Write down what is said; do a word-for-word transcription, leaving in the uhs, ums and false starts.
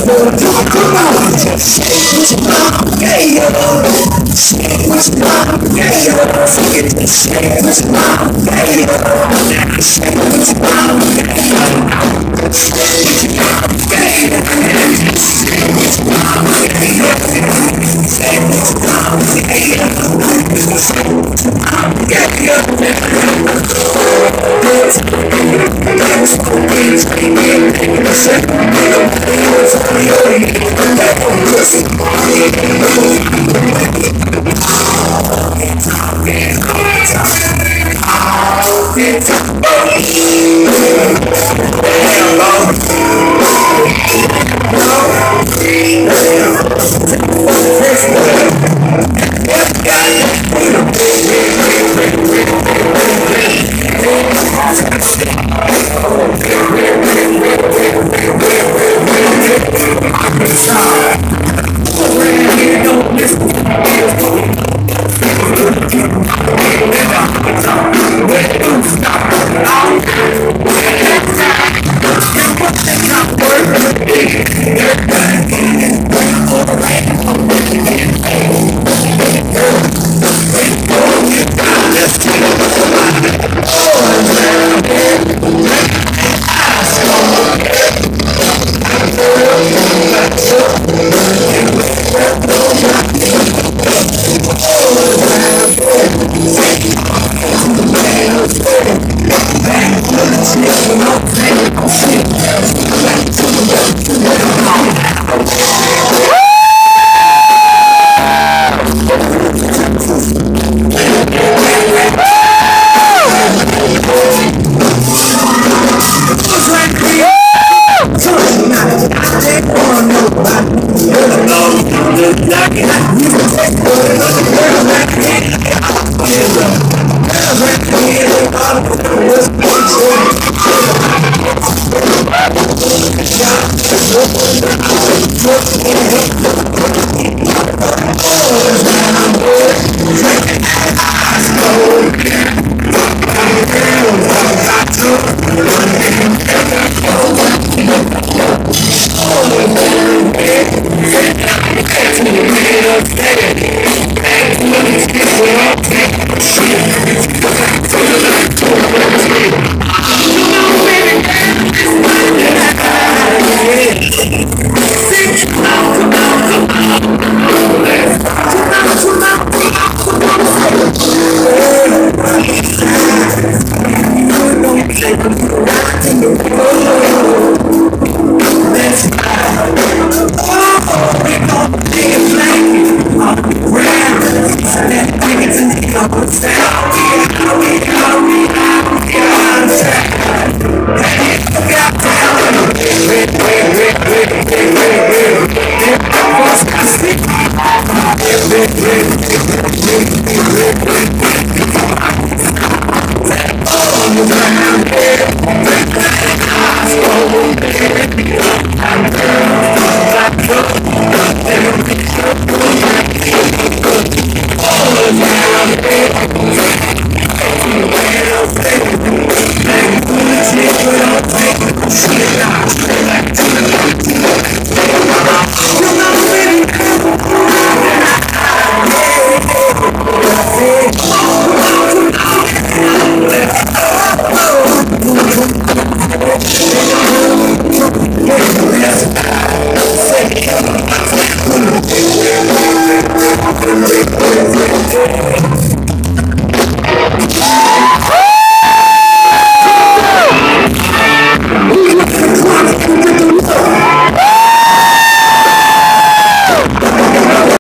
Come on, just say it's mom, yeah, yeah. Say it's mom, yeah, yeah. Forget to say it's mom, yeah, yeah. Say it's mom, yeah, yeah. Say it's mom, yeah, yeah. Say it's mom, yeah, yeah. Say it's mom, yeah, yeah. Say it's mom, yeah, yeah. That's what we say, we say, we